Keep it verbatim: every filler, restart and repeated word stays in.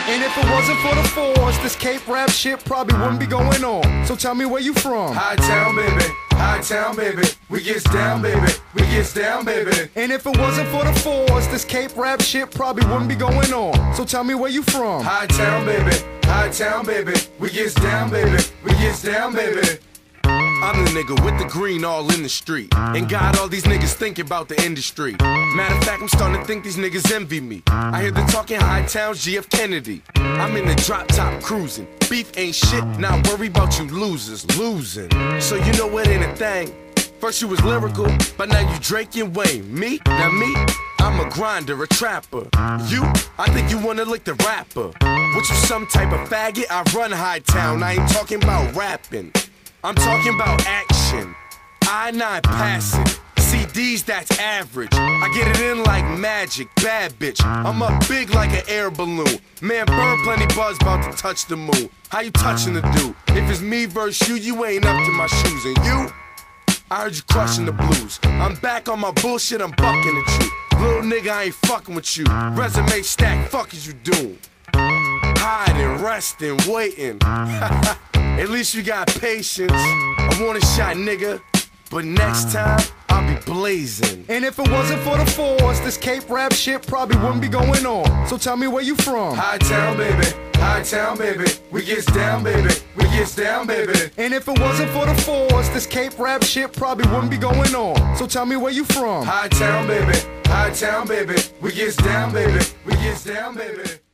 And if it wasn't for the force, this Cape rap shit probably wouldn't be going on. So tell me where you from. High town, baby. High town, baby. We gets down, baby. We gets down, baby. And if it wasn't for the force, this Cape rap shit probably wouldn't be going on. So tell me where you from. High town, baby. High town, baby. We gets down, baby. We gets down, baby. I'm the nigga with the green all in the street. And got all these niggas thinking about the industry. Matter of fact, I'm starting to think these niggas envy me. I hear the talking high towns, G F Kennedy. I'm in the drop top cruising. Beef ain't shit, not worry about you losers, losing. So you know it ain't a thing. First you was lyrical, but now you Drake and Wayne. Me? Now me? I'm a grinder, a trapper. You? I think you wanna lick the rapper. What you some type of faggot? I run high town, I ain't talking about rapping. I'm talking about action. I nine passing. C Ds, that's average. I get it in like magic, bad bitch. I'm up big like an air balloon. Man, burn plenty buzz about to touch the moon. How you touching the dude? If it's me versus you, you ain't up to my shoes. And you? I heard you crushing the blues. I'm back on my bullshit, I'm bucking at you. Little nigga, I ain't fucking with you. Resume stack, fuck is you doing? Hiding, resting, waiting. At least you got patience. I want a shot, nigga. But next time, I'll be blazing. And if it wasn't for the force, this Cape rap shit probably wouldn't be going on. So tell me where you from. High town, baby. High town, baby. We gets down, baby. We gets down, baby. And if it wasn't for the force, this Cape rap shit probably wouldn't be going on. So tell me where you from. High town, baby. High town, baby. We gets down, baby. We gets down, baby.